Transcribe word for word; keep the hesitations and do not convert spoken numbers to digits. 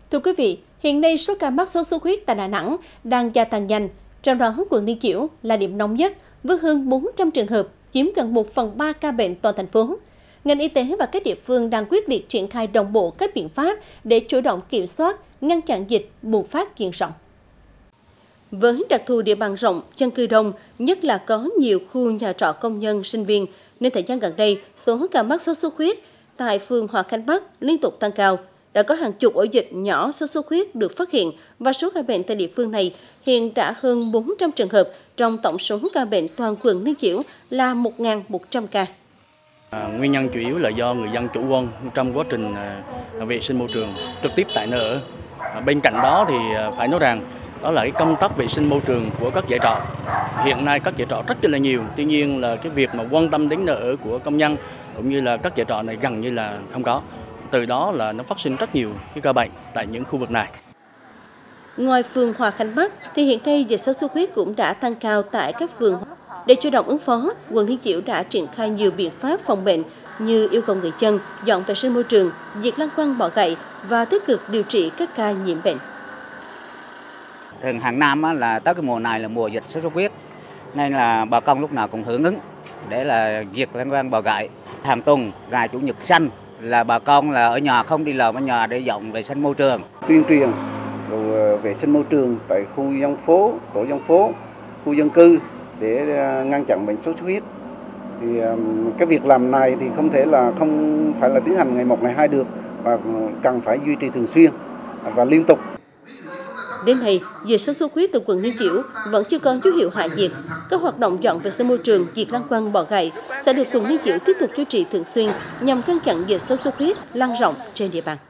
Thưa quý vị, hiện nay số ca mắc sốt xuất huyết tại Đà Nẵng đang gia tăng nhanh, trong đó quận Liên Chiểu là điểm nóng nhất với hơn bốn trăm trường hợp, chiếm gần một phần ba ca bệnh toàn thành phố. Ngành y tế và các địa phương đang quyết liệt triển khai đồng bộ các biện pháp để chủ động kiểm soát, ngăn chặn dịch bùng phát diện rộng. Với đặc thù địa bàn rộng, dân cư đông, nhất là có nhiều khu nhà trọ công nhân, sinh viên, nên thời gian gần đây, số ca mắc sốt xuất huyết tại phường Hòa Khánh Bắc liên tục tăng cao. Đã có hàng chục ổ dịch nhỏ sốt xuất huyết được phát hiện và số ca bệnh tại địa phương này hiện đã hơn bốn trăm trường hợp, trong tổng số ca bệnh toàn quận Liên Chiểu là một nghìn một trăm ca. À, nguyên nhân chủ yếu là do người dân chủ quan trong quá trình à, vệ sinh môi trường trực tiếp tại nơi ở. À, bên cạnh đó thì à, phải nói rằng đó là cái công tác vệ sinh môi trường của các dãy trọ. Hiện nay các dãy trọ rất là nhiều, tuy nhiên là cái việc mà quan tâm đến nơi ở của công nhân cũng như là các dãy trọ này gần như là không có. Từ đó là nó phát sinh rất nhiều cái ca bệnh tại những khu vực này. Ngoài phường Hòa Khánh Bắc thì hiện nay dịch sốt xuất huyết cũng đã tăng cao tại các phường. Để chủ động ứng phó, quận Liên Chiểu đã triển khai nhiều biện pháp phòng bệnh như yêu cầu người dân dọn vệ sinh môi trường, diệt lăng quăng bọ gậy và tích cực điều trị các ca nhiễm bệnh. Thường hàng năm là tới cái mùa này là mùa dịch sốt xuất huyết, nên là bà con lúc nào cũng hưởng ứng để là diệt lăng quăng bọ gậy. Hàng tuần ngày chủ nhật xanh là bà con là ở nhà không đi làm ở nhà để dọn vệ sinh môi trường. Tuyên truyền rồi vệ sinh môi trường tại khu dân phố, tổ dân phố, khu dân cư để ngăn chặn bệnh sốt xuất huyết. Thì cái việc làm này thì không thể là không phải là tiến hành ngày một ngày hai được, mà cần phải duy trì thường xuyên và liên tục. Đến nay, dịch sốt xuất huyết từ quận Liên Chiểu vẫn chưa có dấu hiệu hạ nhiệt. Các hoạt động dọn vệ sinh môi trường, diệt lăng quăng bọ gậy sẽ được quận Liên Chiểu tiếp tục duy trì thường xuyên nhằm ngăn chặn dịch sốt xuất huyết lan rộng trên địa bàn.